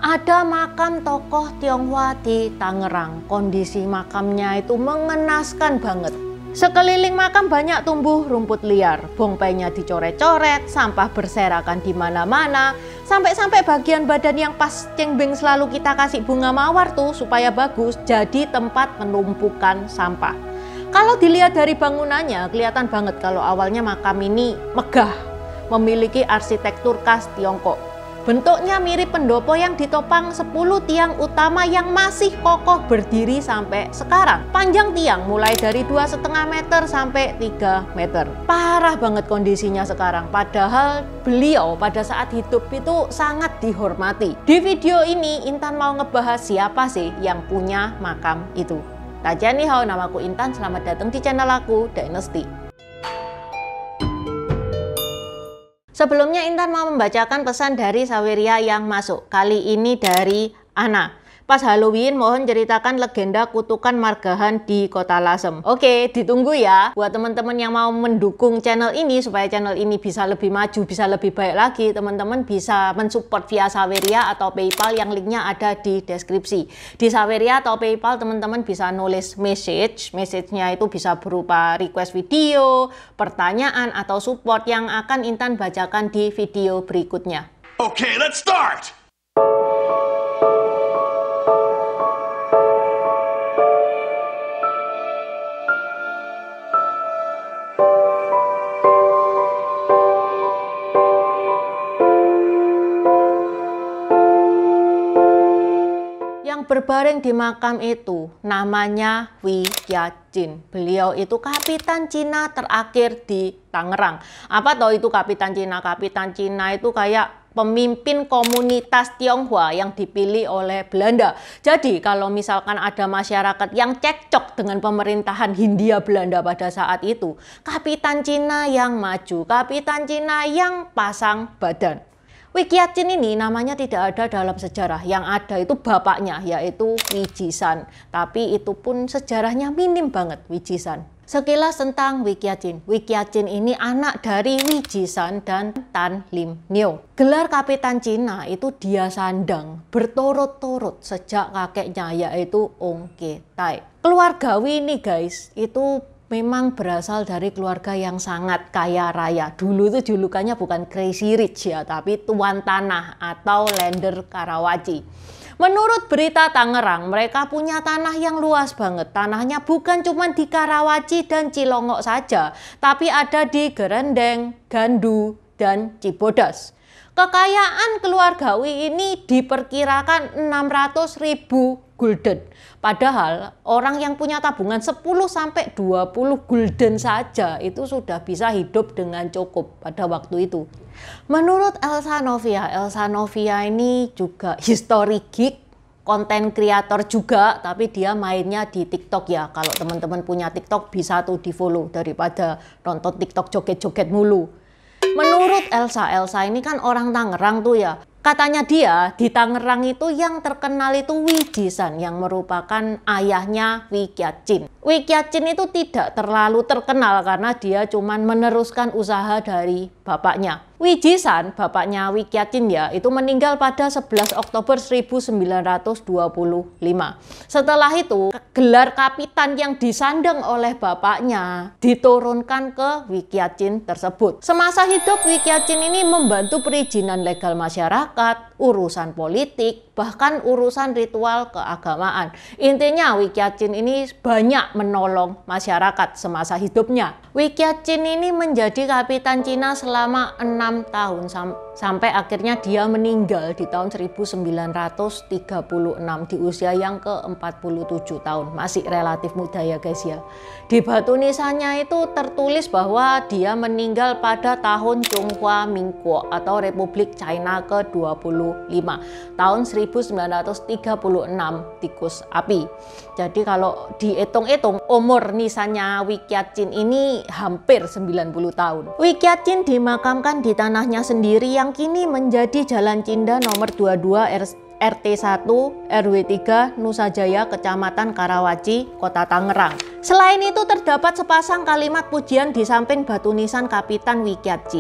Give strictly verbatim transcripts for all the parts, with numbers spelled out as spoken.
Ada makam tokoh Tionghoa di Tangerang. Kondisi makamnya itu mengenaskan banget. Sekeliling makam banyak tumbuh rumput liar, bongpainya dicoret-coret, sampah berserakan di mana-mana, sampai-sampai bagian badan yang pas cengbeng selalu kita kasih bunga mawar tuh supaya bagus, jadi tempat penumpukan sampah. Kalau dilihat dari bangunannya, kelihatan banget kalau awalnya makam ini megah, memiliki arsitektur khas Tiongkok. Bentuknya mirip pendopo yang ditopang sepuluh tiang utama yang masih kokoh berdiri sampai sekarang. Panjang tiang mulai dari dua koma lima meter sampai tiga meter. Parah banget kondisinya sekarang, padahal beliau pada saat hidup itu sangat dihormati. Di video ini Intan mau ngebahas siapa sih yang punya makam itu. Tajani hao, namaku Intan, selamat datang di channel aku, Dynasty. Sebelumnya Intan mau membacakan pesan dari Saweria yang masuk. Kali ini dari Ana. Pas Halloween mohon ceritakan legenda kutukan Margahan di Kota Lasem. Oke, ditunggu ya. Buat teman-teman yang mau mendukung channel ini supaya channel ini bisa lebih maju, bisa lebih baik lagi, teman-teman bisa mensupport via Saweria atau PayPal yang linknya ada di deskripsi. Di Saweria atau PayPal teman-teman bisa nulis message. Message-nya itu bisa berupa request video, pertanyaan atau support yang akan Intan bacakan di video berikutnya. Oke, let's start. Berbaring di makam itu namanya Wi Qiaqin. Beliau itu kapitan Cina terakhir di Tangerang. Apa toh itu kapitan Cina? Kapitan Cina itu kayak pemimpin komunitas Tionghoa yang dipilih oleh Belanda. Jadi kalau misalkan ada masyarakat yang cekcok dengan pemerintahan Hindia Belanda pada saat itu, kapitan Cina yang maju, kapitan Cina yang pasang badan. Wi Qiaqin ini namanya tidak ada dalam sejarah, yang ada itu bapaknya yaitu Wi Jisan. Tapi itu pun sejarahnya minim banget Wi Jisan. Sekilas tentang Wi Qiaqin. Wi Qiaqin ini anak dari Wi Jisan dan Tan Lim Nio. Gelar kapitan Cina itu dia sandang berturut-turut sejak kakeknya yaitu Ong Ke Tai. Keluarga Wi ini guys itu memang berasal dari keluarga yang sangat kaya raya. Dulu itu julukannya bukan Crazy Rich ya, tapi Tuan Tanah atau Lender Karawaci. Menurut berita Tangerang, mereka punya tanah yang luas banget. Tanahnya bukan cuma di Karawaci dan Cilongok saja, tapi ada di Gerendeng, Gandu, dan Cibodas. Kekayaan keluarga Wi ini diperkirakan enam ratus ribu gulden. Padahal orang yang punya tabungan sepuluh sampai dua puluh gulden saja itu sudah bisa hidup dengan cukup pada waktu itu. Menurut Elsa Novia, Elsa Novia ini juga history geek, konten kreator juga, tapi dia mainnya di TikTok ya. Kalau teman-teman punya TikTok bisa tuh di follow daripada nonton TikTok joget-joget mulu. Menurut Elsa, Elsa ini kan orang Tangerang tuh ya. Katanya dia di Tangerang itu yang terkenal itu Wi Jisan yang merupakan ayahnya Wi Qiaqin. Wi Qiaqin itu tidak terlalu terkenal karena dia cuman meneruskan usaha dari bapaknya. Wi Jisan, bapaknya Wi Qiaqin ya, itu meninggal pada sebelas Oktober seribu sembilan ratus dua puluh lima. Setelah itu, gelar kapitan yang disandang oleh bapaknya diturunkan ke Wi Qiaqin tersebut. Semasa hidup Wi Qiaqin ini membantu perizinan legal masyarakat, urusan politik, bahkan urusan ritual keagamaan. Intinya Wi Qiaqin ini banyak menolong masyarakat semasa hidupnya. Wi Qiaqin ini menjadi kapitan Cina selama enam tahun sam sampai akhirnya dia meninggal di tahun seribu sembilan ratus tiga puluh enam di usia yang ke empat puluh tujuh tahun. Masih relatif muda ya guys ya. Di batu nisannya itu tertulis bahwa dia meninggal pada tahun Chunghua Mingguo atau Republik China ke dua puluh lima tahun seribu sembilan ratus tiga puluh enam tikus api. Jadi kalau dihitung-hitung umur nisannya Wi Qiaqin ini hampir sembilan puluh tahun. Wi Qiaqin dimakamkan di tanahnya sendiri yang kini menjadi Jalan Cinda nomor dua puluh dua R T satu R W tiga Nusa Jaya, Kecamatan Karawaci, Kota Tangerang. Selain itu terdapat sepasang kalimat pujian di samping batu nisan Kapitan Wi Qiaqin.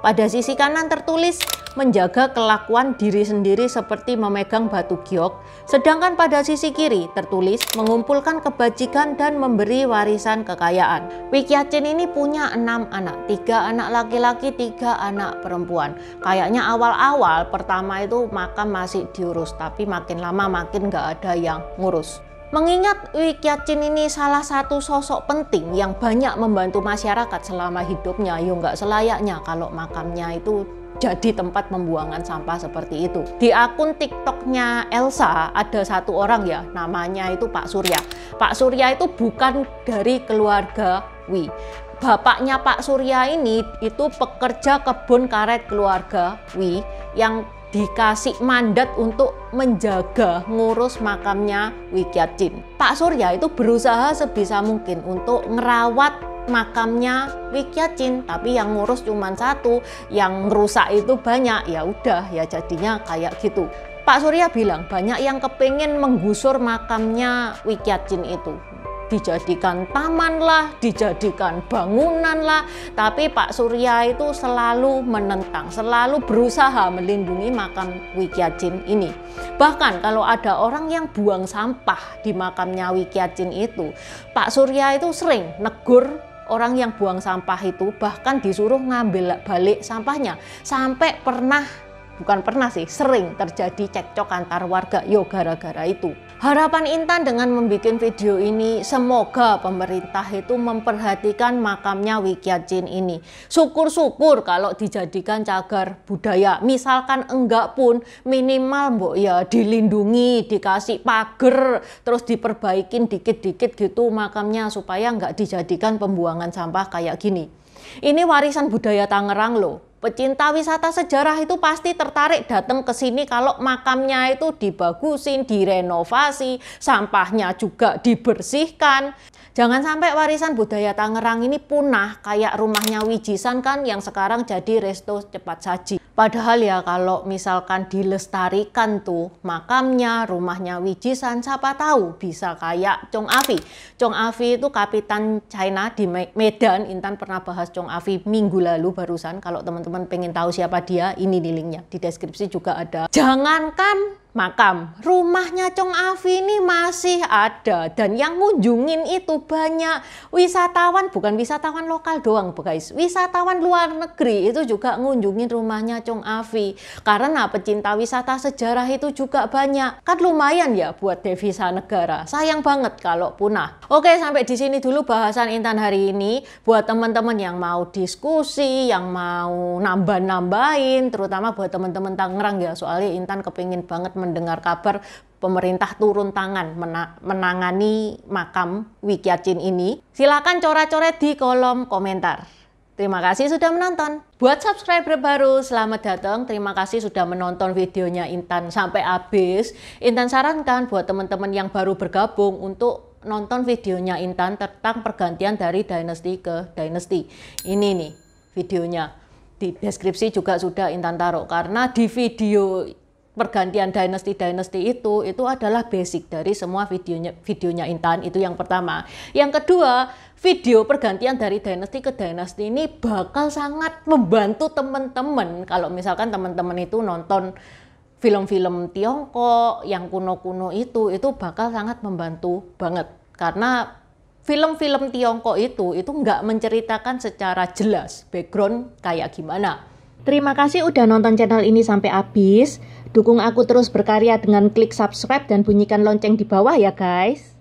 Pada sisi kanan tertulis menjaga kelakuan diri sendiri seperti memegang batu giok, sedangkan pada sisi kiri tertulis mengumpulkan kebajikan dan memberi warisan kekayaan. Wikyachin ini punya enam anak, tiga anak laki-laki, tiga anak perempuan. Kayaknya awal-awal pertama itu makam masih diurus, tapi makin lama makin nggak ada yang ngurus. Mengingat Wikyachin ini salah satu sosok penting yang banyak membantu masyarakat selama hidupnya, ya nggak selayaknya kalau makamnya itu jadi tempat pembuangan sampah seperti itu. Di akun TikToknya Elsa ada satu orang ya, namanya itu Pak Surya. Pak Surya itu bukan dari keluarga Wi. Bapaknya Pak Surya ini itu pekerja kebun karet keluarga Wi yang dikasih mandat untuk menjaga ngurus makamnya Wikyachin. Pak Surya itu berusaha sebisa mungkin untuk ngerawat makamnya Wikyachin, tapi yang ngurus cuma satu, yang ngerusak itu banyak. Ya udah, ya jadinya kayak gitu. Pak Surya bilang banyak yang kepengen menggusur makamnya Wikyachin itu, dijadikan taman lah, dijadikan bangunan lah, tapi Pak Surya itu selalu menentang, selalu berusaha melindungi makam Wikyachin ini. Bahkan kalau ada orang yang buang sampah di makamnya Wikyachin itu, Pak Surya itu sering negur orang yang buang sampah itu, bahkan disuruh ngambil balik sampahnya. Sampai pernah, bukan pernah sih, sering terjadi cekcok antar warga yo gara-gara itu. Harapan Intan dengan membuat video ini, semoga pemerintah itu memperhatikan makamnya Wikyachin ini. Syukur-syukur kalau dijadikan cagar budaya. Misalkan enggak pun, minimal mbok ya dilindungi, dikasih pagar, terus diperbaikin dikit-dikit gitu makamnya supaya enggak dijadikan pembuangan sampah kayak gini. Ini warisan budaya Tangerang loh. Pecinta wisata sejarah itu pasti tertarik datang ke sini kalau makamnya itu dibagusin, direnovasi, sampahnya juga dibersihkan. Jangan sampai warisan budaya Tangerang ini punah kayak rumahnya Wijisan kan yang sekarang jadi resto cepat saji. Padahal ya kalau misalkan dilestarikan tuh makamnya, rumahnya Wijisan, siapa tahu bisa kayak Chong Afi. Chong Afi itu kapitan China di Medan. Intan pernah bahas Chong Afi minggu lalu barusan. Kalau teman-teman pengen tahu siapa dia, ini di linknya. Di deskripsi juga ada. Jangankan makam, rumahnya Chong Afi ini masih ada, dan yang ngunjungin itu banyak wisatawan, bukan wisatawan lokal doang guys, wisatawan luar negeri itu juga ngunjungin rumahnya Chong Afi karena pecinta wisata sejarah itu juga banyak. Kan lumayan ya buat devisa negara. Sayang banget kalau punah. Oke, sampai di sini dulu bahasan Intan hari ini. Buat teman-teman yang mau diskusi, yang mau nambah-nambahin, terutama buat teman-teman Tangerang ya, soalnya Intan kepingin banget mendengar kabar pemerintah turun tangan menangani makam Wikyachin ini. Silakan coret-coret di kolom komentar. Terima kasih sudah menonton. Buat subscriber baru, selamat datang. Terima kasih sudah menonton videonya Intan sampai habis. Intan sarankan buat teman-teman yang baru bergabung untuk nonton videonya Intan tentang pergantian dari dynasty ke dynasty. Ini nih videonya. Di deskripsi juga sudah Intan taruh, karena di video pergantian dynasty-dynasty itu itu adalah basic dari semua videonya videonya Intan. Itu yang pertama. Yang kedua, video pergantian dari dynasty ke dynasty ini bakal sangat membantu teman-teman kalau misalkan teman-teman itu nonton film-film Tiongkok yang kuno-kuno itu itu bakal sangat membantu banget, karena film-film Tiongkok itu itu nggak menceritakan secara jelas background kayak gimana. Terima kasih udah nonton channel ini sampai habis. Dukung aku terus berkarya dengan klik subscribe dan bunyikan lonceng di bawah ya guys.